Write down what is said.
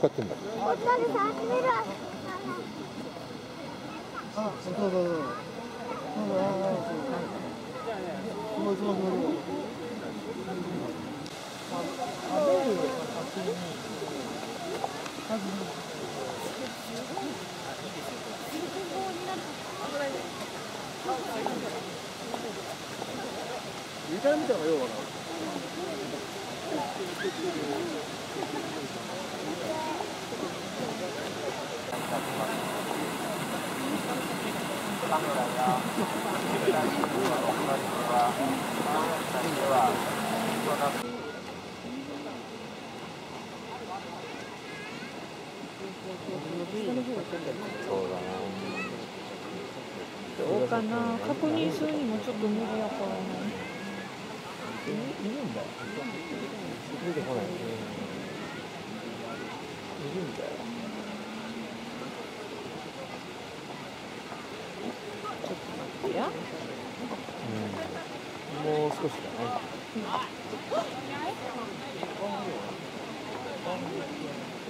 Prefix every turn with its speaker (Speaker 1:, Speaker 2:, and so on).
Speaker 1: 光ってんだ。
Speaker 2: あ、そうそうそう。上から見た方がようわかる。
Speaker 1: そうだな。
Speaker 3: どうかな、確認するにもちょっと無理やからな。
Speaker 1: いるんだよ。出てこない。いるんだよ。
Speaker 3: ちょっと待ってや。
Speaker 1: もう少しだね。